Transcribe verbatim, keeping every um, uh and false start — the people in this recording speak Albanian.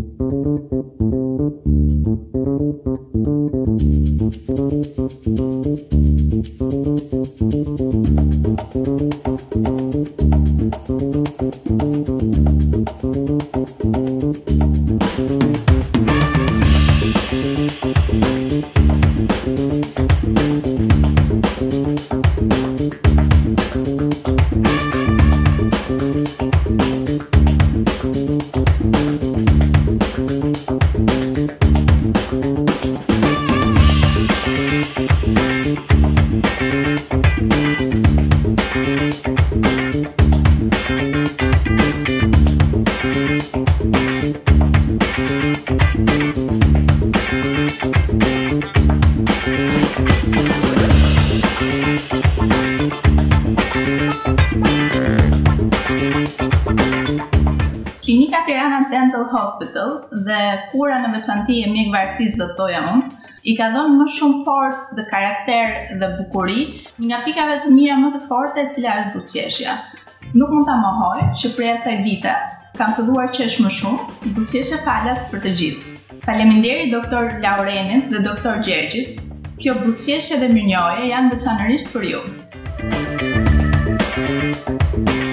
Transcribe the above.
Klinika Tirana Dental Hospital dhe kura në veçanti e mjekëve artistë do thoja unë, i ka dhënë më shumë forcë dhe karakter dhe bukuri nga pikave të mia më të forte e cila është buzëqeshja. Nuk mund ta mohoj që prej asaj dite kam filluar qesh më shumë, buzëqeshja falas për të gjithë. Faleminderit doktor Laurenit dhe doktor Gjergjit. Kjo buzëqeshje dhe mirënjohje janë veçanërisht për ju.